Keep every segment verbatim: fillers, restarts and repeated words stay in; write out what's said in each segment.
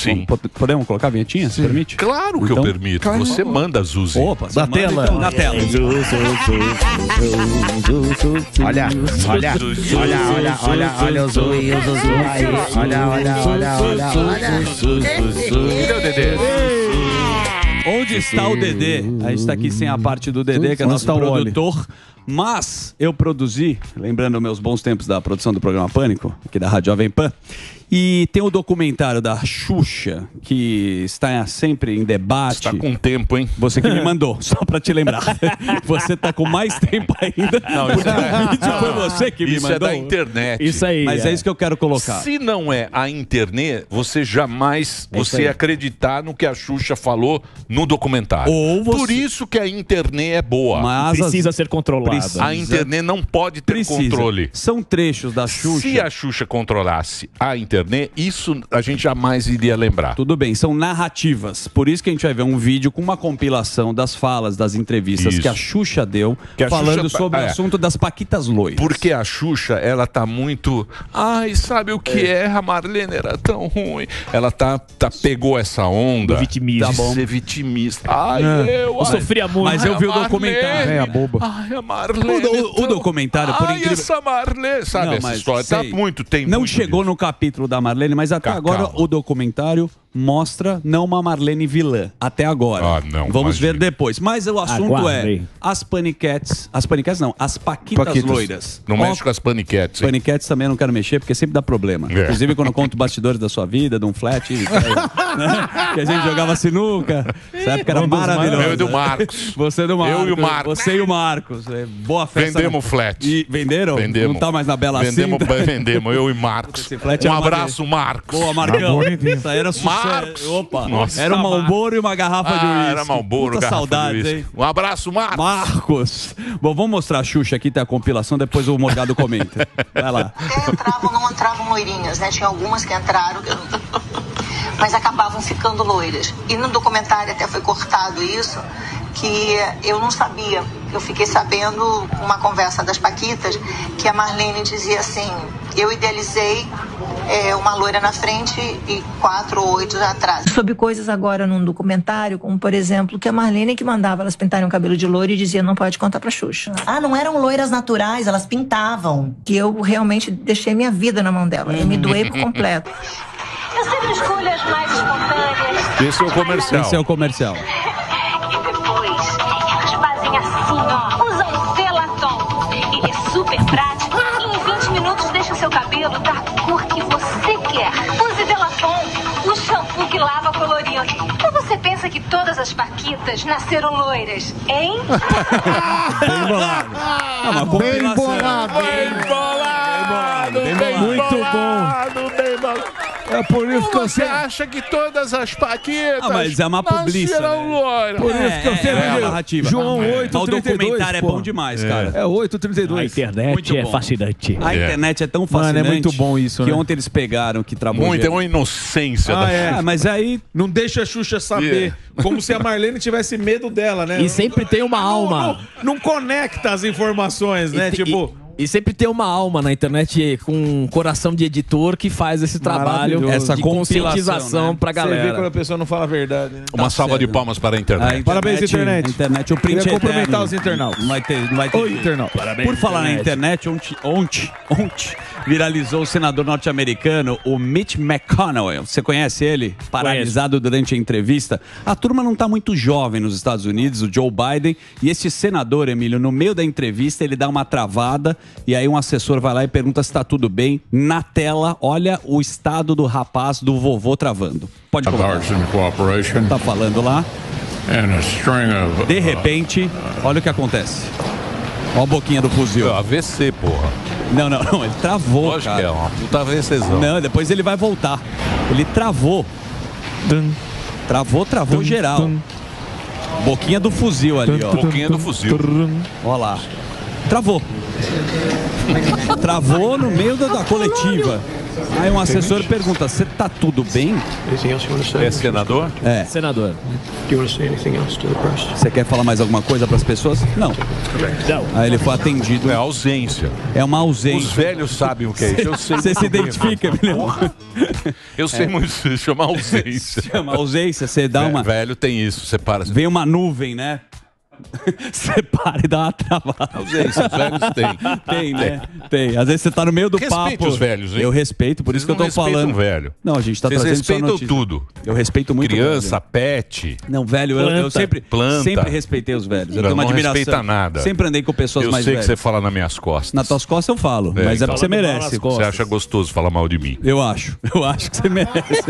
Sim. Podemos colocar a vinhetinha, se permite? Claro que então, eu permito. claro. Você manda, Zuzi. Opa, na manda, tela. Então, na tela. Olha, olha, olha, olha, olha, olha o Zui, o Zuzu aí. Olha, olha, olha, olha, olha. Cadê o Dedê? Onde está o Dedê? A gente está aqui sem a parte do Dedê, que é nosso produtor. Mas eu produzi, lembrando meus bons tempos da produção do programa Pânico, aqui da Rádio Jovem Pan, e tem o documentário da Xuxa, que está sempre em debate. Está com tempo, hein? Você que me mandou, só para te lembrar. Você está com mais tempo ainda. Não, porque isso é- o vídeo foi você que me Isso mandou. é da internet. Isso aí. Mas é isso que eu quero colocar. Se não é a internet, você jamais É isso você aí. acreditar no que a Xuxa falou no documentário. Ou você- Por isso que a internet é boa. Mas Precisa as- ser controlada. Precisa. A internet não pode ter Precisa. controle. São trechos da Xuxa. Se a Xuxa controlasse a internet, isso a gente jamais iria lembrar. Tudo bem, são narrativas. Por isso que a gente vai ver um vídeo com uma compilação das falas, das entrevistas Isso. que a Xuxa deu, Que a falando Xuxa- sobre é. o assunto das paquitas loiras. Porque a Xuxa, ela tá muito... Ai, sabe o que é? A Marlene era tão ruim. Ela tá, tá pegou essa onda Do vitimismo. de Tá bom. ser vitimista. Ai, É. eu... Eu sofria muito. Mas eu Ai, vi a o documentário. Marlene. É, a boba. Ai, a Marlene. O, do- o tão- documentário, por Ai, incrível... essa Marlene. Sabe, Não, essa mas história tá sei. muito tempo. Não chegou no capítulo da Marlene, mas até Ca- agora calma. o documentário mostra não uma Marlene vilã. Até agora. Ah, não, Vamos imagina. ver depois. Mas o assunto Aguardem. é as paniquetes. As paniquetes não, as paquitas, Paquitas. loiras. Não Ó, mexe com as paniquetes, hein? Paniquetes também eu não quero mexer, porque sempre dá problema. É. Inclusive, quando eu conto bastidores da sua vida, de um flat, né? que a gente jogava sinuca. Essa época era maravilhosa. Eu e do Marcos. Você e do Marcos. Eu e o Marcos. Você e o Marcos. É, boa festa. Vendemos o flat. E venderam? Vendemos. Não tá mais na Bela Vendemos, Cinta? vendemos, eu e Marcos. Esse flat Um era uma abraço, Marcos. Boa, Marcão. Isso aí era sucesso. Marcos. Opa. Nossa, era um Malboro e uma garrafa de Ah, uísque. era Malboro, Puta garrafa saudades, de hein? uísque. Um abraço, Marcos. Marcos. Bom, vamos mostrar a Xuxa aqui, tem a compilação, depois o Morgado comenta. Vai lá. Até entravam, não entravam loirinhas, né? Tinha algumas que entraram, mas acabavam ficando loiras. E no documentário até foi cortado isso, que eu não sabia. Eu fiquei sabendo, uma conversa das Paquitas, que a Marlene dizia assim, eu idealizei é, uma loira na frente e quatro ou oito atrás. Sobre coisas agora num documentário, como por exemplo, que a Marlene que mandava elas pintarem o cabelo de loiro e dizia não pode contar pra Xuxa. Ah, não eram loiras naturais, elas pintavam. Que eu realmente deixei minha vida na mão dela. Eu me doei por completo. Eu sempre escolho as mais espontâneas. Esse é o comercial. Esse é o comercial. E depois, elas fazem assim, ó. Usam Delaton. Ele é super prático. E em vinte minutos deixa o seu cabelo da cor que você quer. Use Delaton, o shampoo que lava colorindo. Ou você pensa que todas as paquitas nasceram loiras, hein? Bem bolado. Ah, uma Bem compilação. bolado. Bem bolado, Bem bem Muito bolado, bem bolado. É por isso que eu Você sei. acha que todas as paquitas Ah, mas é uma publiça, nasceram né? loiras? Por isso que eu sei. é, é a narrativa. João É. oito, Mas o trinta e dois, documentário é pô. bom demais, cara. É oito trinta e A dois. Muito internet é bom. fascinante. A É. internet é tão Mano, é fascinante muito bom isso, que né? ontem eles pegaram que travou Muito, é gente. uma inocência Ah, da é. Ah, mas aí Não deixa a Xuxa saber. Como se a Marlene tivesse medo dela, né? E sempre tem uma alma. Não, não conecta as informações, né? E te- Tipo. E, e sempre tem uma alma na internet com um coração de editor que faz esse trabalho Maravilhoso. Essa de compilação, conscientização né? pra Você vê quando galera. a pessoa não fala a verdade, né? Uma Tá salva de certo. palmas para a A internet. internet, Parabéns, internet. A internet, o print Queria é cumprimentar eterno. os internautas. Não vai ter, não vai ter Oi, jeito. internauta. Parabéns, Por falar na internet, ontem, ontem, ontem viralizou o senador norte-americano, o Mitch McConnell. Você conhece ele? Paralisado durante a entrevista. A turma não está muito jovem nos Estados Unidos, o Joe Biden. E esse senador, Emílio, no meio da entrevista, ele dá uma travada e aí um assessor vai lá e pergunta se está tudo bem. Na tela, olha o estado do rapaz, do vovô travando. Pode colocar. cooperation Tá falando lá. and a string of De repente, olha o que acontece. Olha a boquinha do fuzil. A V C, porra. Não, não, não. Ele travou, Lógico cara. que é uma puta VCzão. Não, depois ele vai voltar. Ele travou. Travou, travou geral. Boquinha do fuzil ali, ó. Boquinha do fuzil. Olha lá. Travou. Travou no meio da, da coletiva. Aí um assessor pergunta, você tá tudo bem? É senador? É. Senador. Você quer falar mais alguma coisa para as pessoas? Não. Aí ele foi atendido. É ausência. É uma ausência. Os velhos sabem o que é isso. Eu sei Você se identifica, Porra. Eu sei É. muito, se chama ausência. Chama ausência, você dá uma... Velho tem isso, você para. Vem uma nuvem, né? Você para e dá uma travada. Ausência, os velhos têm. Tem, né? Tem. Às vezes você tá no meio do Respeite papo. os velhos, hein? Eu respeito, por isso que eu tô Vocês não respeitam falando. velho. Não, a gente tá Vocês trazendo só respeitam notícia. tudo. Eu respeito muito Criança, velho. pet. Não, velho, eu, eu Planta. sempre, Planta. sempre respeitei os velhos. Eu Não, tenho uma não admiração. respeita nada. Sempre andei com pessoas eu mais sei velhas. que você fala nas minhas costas. Nas tuas costas eu falo, mas é porque você merece. Você acha gostoso falar mal de mim? Eu acho. Eu acho que você merece.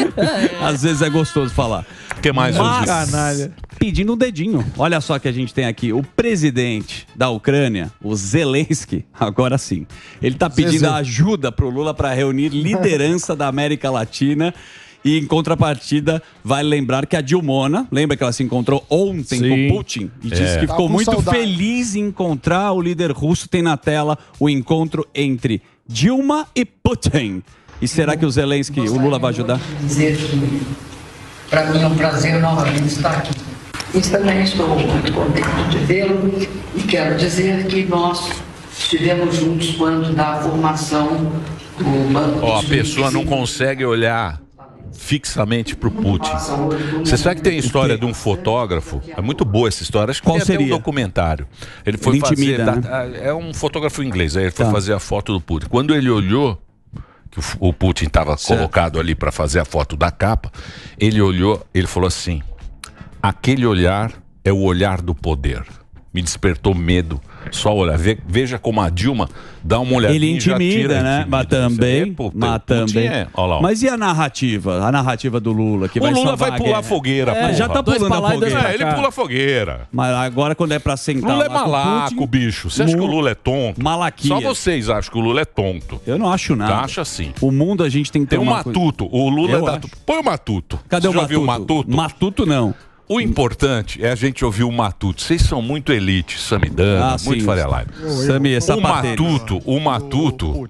Às vezes é gostoso falar. O que mais, Mas, Canalha? pedindo um dedinho. Olha só que a gente tem aqui. O presidente da Ucrânia, o Zelensky, agora sim. Ele tá pedindo Zezé. ajuda pro Lula para reunir liderança da América Latina. E em contrapartida, vai lembrar que a Dilmona, lembra que ela se encontrou ontem Sim. com Putin? E disse É. que Tá ficou com muito saudade. feliz em encontrar o líder russo. Tem na tela o encontro entre Dilma e Putin. E será que o Zelensky, o Lula vai ajudar? Dizer que para mim é um prazer novamente estar aqui. E também estou muito contente de vê-lo e quero dizer que nós estivemos juntos quando da formação do Banco Ó, a dos pessoa não consegue olhar fixamente pro Putin. Você sabe que tem a história de um fotógrafo? É muito boa essa história. Acho que Qual tem até um seria? documentário. Ele foi Ele fazer. intimida, da- né? É um fotógrafo inglês. Aí ele foi Tá. fazer a foto do Putin. Quando ele olhou que o, o Putin estava colocado ali para fazer a foto da capa, ele olhou, ele falou assim: aquele olhar é o olhar do poder. Me despertou medo. Só olhar. Ve- Veja como a Dilma dá uma olhadinha. Ele e já tira, intimida, né? intimida. Mas também, Você vê, pô, mas o Putin também. é- olha lá, ó. Mas e a narrativa? A narrativa do Lula que O vai Lula salvar vai a pular guerra. fogueira, É, mas já porra. tá Dois pulando pra a lá e dois fogueira. pra cá. É, ele pula fogueira. Mas agora quando é pra sentar Lula é lá com o malaco, Putin, bicho. Você acha que o mu- Lula é tonto? Malaquia. Só vocês acham que o Lula é tonto. Eu não acho nada. Acha sim. O mundo a gente tem que ter Tem o uma coisa- Matuto. O Lula Eu é da... acho. Põe o Matuto. Cadê Você o já viu Matuto? o Matuto? Matuto não. O importante é a gente ouvir o Matuto. Vocês são muito elite, Samidana, Ah, muito sim. Faria Live. Sami é O sapateiro. Matuto, o Matuto...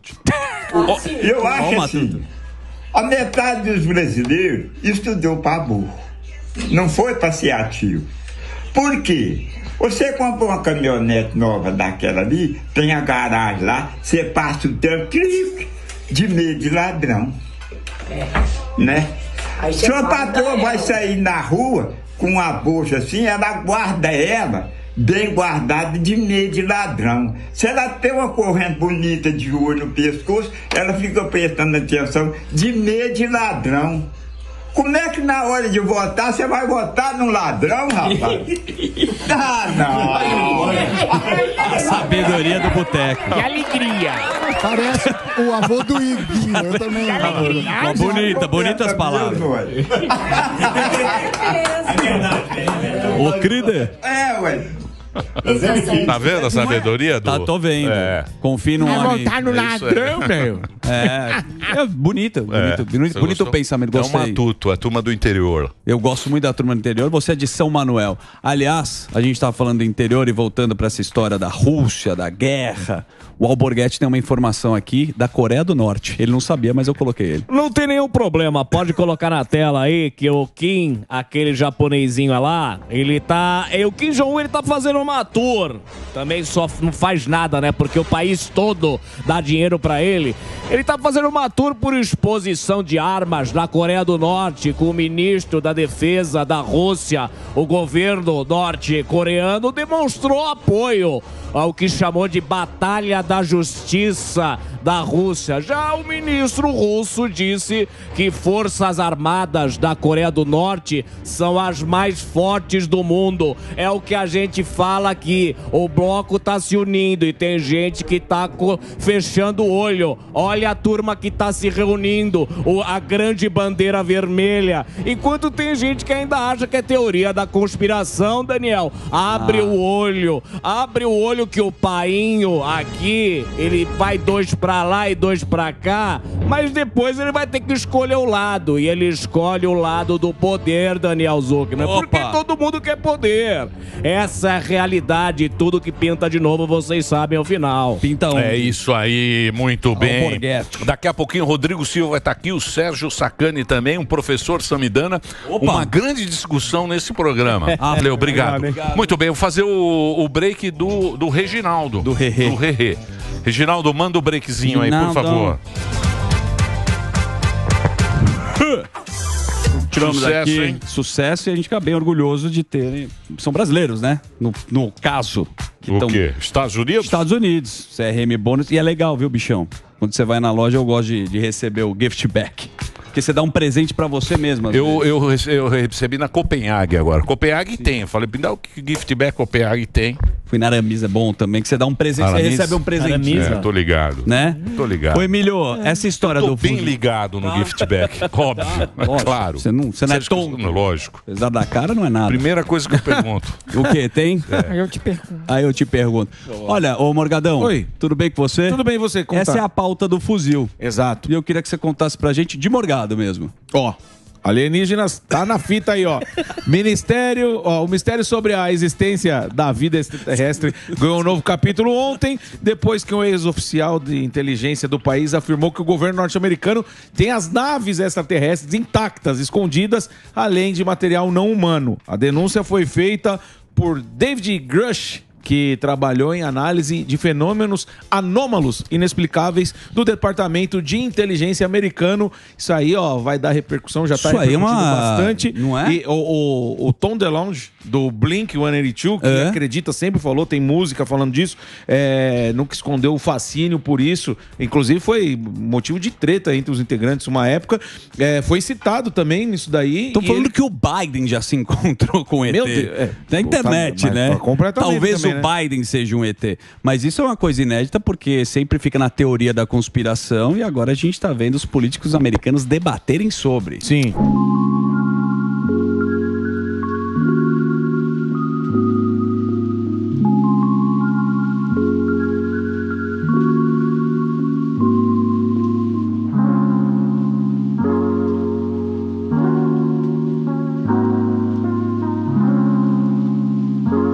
Eu Ó, acho Matuto. assim, a metade dos brasileiros estudou para burro, não foi para ser ativo. Por quê? Você compra uma caminhonete nova daquela ali, tem a garagem lá, você passa o tempo clique, de medo de ladrão, né? Aí você Se uma fala, patroa "Não, vai eu-" sair na rua com uma bolsa assim, ela guarda ela bem guardada de medo de ladrão. Se ela tem uma corrente bonita de ouro no pescoço, ela fica prestando atenção de medo de ladrão. Como é que na hora de votar você vai votar num ladrão, rapaz? Ah, não! A sabedoria do boteco. Que alegria! Parece o avô do Iguinho, eu também. Ó, bonita, bonitas palavras. Ô, Crider. É, ué. Tá vendo a sabedoria do... Tá, tô vendo. É. Confie no Vai homem. votar no É isso aí. ladrão, meu. É, é bonito, bonito, É, bonito, você bonito gostou? pensamento, É o gostei. Matuto, a turma do interior. Eu gosto muito da turma do interior, você é de São Manuel. Aliás, a gente estava falando do interior e voltando para essa história da Rússia, da guerra. O Alborguete tem uma informação aqui da Coreia do Norte. Ele não sabia, mas eu coloquei ele. Não tem nenhum problema, pode colocar na tela aí que o Kim, aquele japonesinho lá, ele tá... e o Kim Jong-un, ele tá fazendo uma tour. Também só não faz nada, né? Porque o país todo dá dinheiro pra ele. Ele tá fazendo uma tour por exposição de armas na Coreia do Norte com o ministro da Defesa da Rússia. O governo norte-coreano demonstrou apoio ao que chamou de Batalha da Justiça da Rússia. Já o ministro russo disse que forças armadas da Coreia do Norte são as mais fortes do mundo. É o que a gente fala aqui. O bloco tá se unindo e tem gente que tá co- fechando o olho. Olha a turma que tá se reunindo, o- a grande bandeira vermelha. Enquanto tem gente que ainda acha que é teoria da conspiração, Daniel. Abre Ah. o olho, abre o olho que o painho aqui, ele vai dois pra lá e dois pra cá, mas depois ele vai ter que escolher o lado, e ele escolhe o lado do poder, Daniel Zuckerman. Porque Opa. todo mundo quer poder. Essa é a realidade. Tudo que pinta de novo, vocês sabem ao final. Pinta um. É isso aí, muito bem. Borghetti. Daqui a pouquinho o Rodrigo Silva vai estar aqui, o Sérgio Sacani também, um professor Samidana. Opa. Uma grande discussão nesse programa. Ah, Leo, obrigado. obrigado. Muito bem, eu vou fazer o, o break do, do Reginaldo. Do Rerê. Do Rerê. Reginaldo, manda o breakzinho aí, por favor. Tiramos Sucesso, aqui, hein? Sucesso, e a gente fica bem orgulhoso de ter. São brasileiros, né? No, no caso. Que O tão- quê? Estados Unidos? Estados Unidos. C R M bônus. E é legal, viu, bichão? Quando você vai na loja, eu gosto de, de receber o gift back. Porque você dá um presente pra você mesmo. às Eu, vezes. eu, rece- eu recebi na Copenhague agora. Copenhague tem. Eu falei, me dá o que gift back Copenhague tem. Fui na Aramis, é bom também, que você dá um presente, Aramis? você recebe um presente. É, tô ligado. Né? Tô ligado. Ô, Emílio, essa história Eu tô do bem fundo- ligado no gift back. Óbvio. Lógico. Claro. Você não, você não é Sérgio tonto. Costuma, Lógico. Apesar da cara, não é nada. Primeira coisa que eu pergunto. O quê? Tem? Aí eu te pergunto. Aí eu te pergunto. Olha, ô Morgadão. Oi. Tudo bem com você? Tudo bem, e você? Como Essa tá? é a pauta do fuzil. Exato. E eu queria que você contasse pra gente de Morgado mesmo. Ó, alienígenas, tá na fita aí, ó. Ministério, ó, o mistério sobre a existência da vida extraterrestre ganhou um novo capítulo ontem, depois que um ex-oficial de inteligência do país afirmou que o governo norte-americano tem as naves extraterrestres intactas, escondidas, além de material não humano. A denúncia foi feita por David Grush, que trabalhou em análise de fenômenos anômalos inexplicáveis do Departamento de Inteligência americano. Isso aí, ó, vai dar repercussão, já tá Isso aí é repercutindo uma- bastante. não é? E o, o, o Tom DeLonge, do Blink cento e oitenta e dois, que É. acredita, sempre falou, tem música falando disso, é, nunca escondeu o fascínio por isso. Inclusive foi motivo de treta entre os integrantes uma época. É, foi citado também nisso daí. Estão e falando ele- que o Biden já se encontrou com o E T. Meu Deus, é. Na internet, Tá- mas né? tá completamente Talvez também, o né? Biden seja um E T. Mas isso é uma coisa inédita porque sempre fica na teoria da conspiração e agora a gente tá vendo os políticos americanos debaterem sobre. Sim.